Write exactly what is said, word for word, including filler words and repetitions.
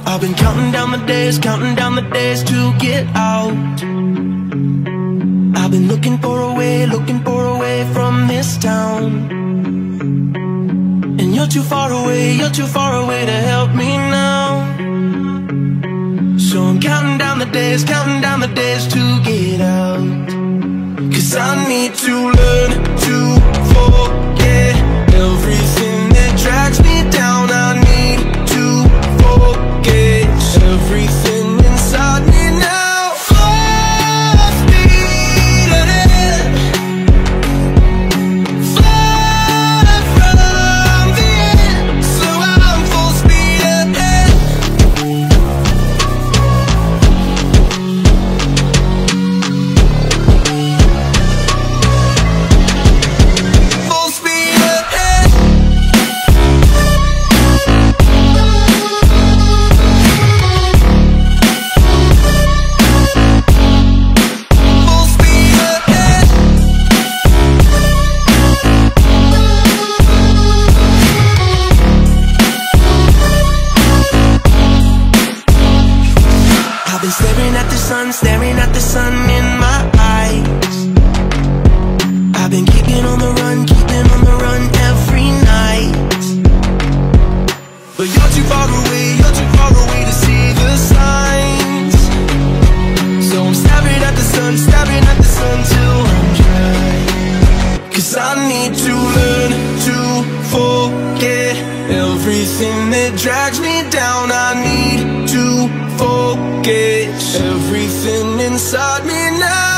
I've been counting down the days, counting down the days to get out. I've been looking for a way, looking for a way from this town. And you're too far away, you're too far away to help me now. So I'm counting down the days, counting down the days to get out. Cause I need to learn to forget everything that drags me down. I need to forget everything inside me now. Full speed ahead, fly from the end. So I'm full speed ahead. Full speed ahead. Full speed ahead. I've been staring at the sun, staring at the sun in my eyes. I've been keeping on the run, keeping on the run every night. But you're too far away, you're too far away to see the signs. So I'm staring at the sun, staring at the sun till I'm dry. Cause I need to learn to forget everything that drags me down. I need to forget everything inside me now.